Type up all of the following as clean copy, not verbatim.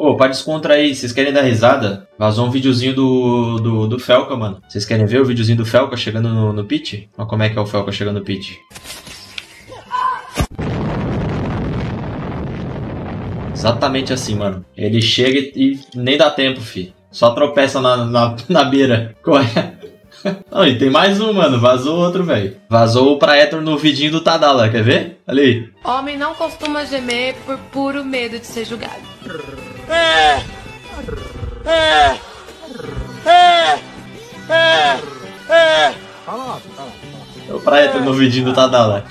Ô, pra descontrair, vocês querem dar risada? Vazou um videozinho do Felca, mano. Vocês querem ver o videozinho do Felca chegando no pitch? Olha como é que é o Felca chegando no pitch. Exatamente assim, mano. Ele chega e nem dá tempo, fi. Só tropeça na beira. Corre. Não, e tem mais um, mano. Vazou outro, velho. Vazou o Praetor no vidinho do Tadala. Quer ver? Olha aí. Homem não costuma gemer por puro medo de ser julgado. É o Praetor no vidinho do Tadala.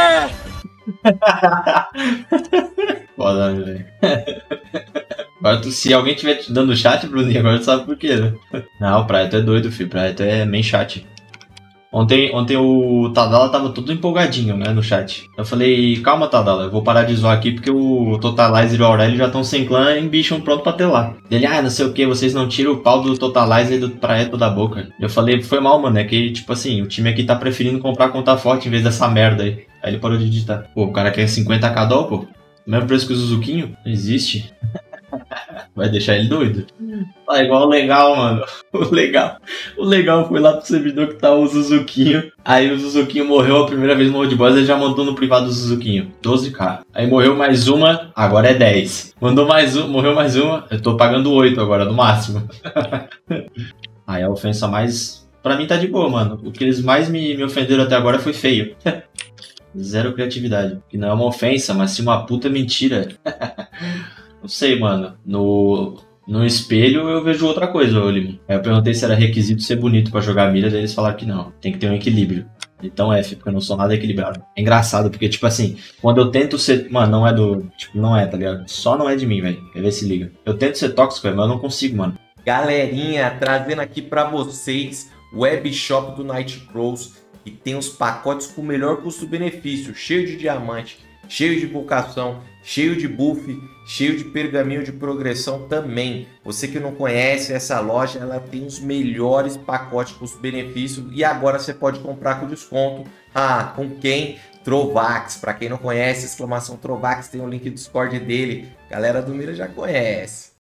Foda, velho. Agora, se alguém tiver te dando chat, Bruninho, agora tu sabe por quê, né? Não, o Praetor é doido, filho. O Praetor é main chat. Ontem o Tadala tava todo empolgadinho, né, no chat. Eu falei, calma, Tadala, eu vou parar de zoar aqui porque o Totalizer e o Aurélio já estão sem clã e bicham pronto pra ter lá. Ele, não sei o que, vocês não tiram o pau do Totalizer e do Praetor da boca. Eu falei, foi mal, mano, é que, tipo assim, o time aqui tá preferindo comprar conta forte em vez dessa merda aí. Aí ele parou de digitar. Pô, o cara quer 50k doll, pô. Mesmo preço que o Suzuquinho? Não existe. Vai deixar ele doido. Tá igual o legal, mano. O legal foi lá pro servidor que tá o Suzuquinho. Aí o Suzuquinho morreu a primeira vez no Old Boys, ele já mandou no privado do Suzuquinho. 12k. Aí morreu mais uma, agora é 10. Morreu mais uma, eu tô pagando 8 agora, no máximo. Aí a ofensa mais... Pra mim tá de boa, mano. O que eles mais me ofenderam até agora foi feio. Zero criatividade. Que não é uma ofensa, mas sim uma puta mentira. Não sei, mano. No espelho eu vejo outra coisa, Olim. Aí eu perguntei se era requisito ser bonito pra jogar mira, daí eles falaram que não. Tem que ter um equilíbrio. Então F, porque eu não sou nada equilibrado. É engraçado, porque, tipo assim, quando eu tento ser... Mano, não é do... Tipo, não é, tá ligado? Só não é de mim, velho. Quer ver se liga. Eu tento ser tóxico, mas eu não consigo, mano. Galerinha, trazendo aqui pra vocês o webshop do Night Crows, que tem os pacotes com o melhor custo-benefício, cheio de diamante, cheio de invocação, cheio de buff, cheio de pergaminho de progressão também. Você que não conhece essa loja, ela tem os melhores pacotes custo-benefício e agora você pode comprar com desconto. Com quem? Trovax. Para quem não conhece, exclamação Trovax, tem o link do Discord dele. Galera do Mira já conhece.